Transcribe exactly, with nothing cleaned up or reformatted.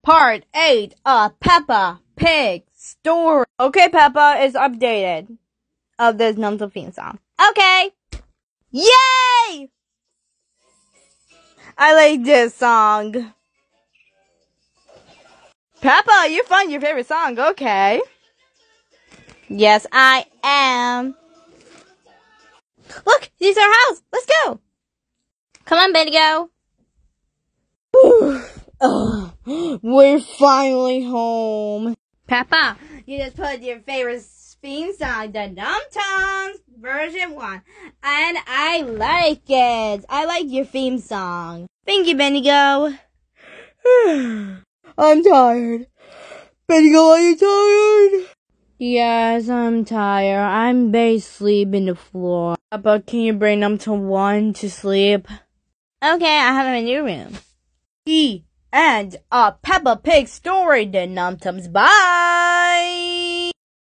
Part eight of Peppa Pig Story. Okay, Peppa is updated of this Numtums theme song. Okay. Yay! I like this song. Peppa, you find your favorite song. Okay. Yes, I am. Look, this is our house. Let's go. Come on, baby, go. Oh, we're finally home. Peppa, you just put your favorite theme song, the Numtums version one. And I like it. I like your theme song. Thank you, Bendigo. I'm tired. Bendigo, are you tired? Yes, I'm tired. I'm basically asleep in the floor. Peppa, can you bring Numtum one to sleep? Okay, I have him in your room. The end of Peppa Pig story, the Numtums. Bye!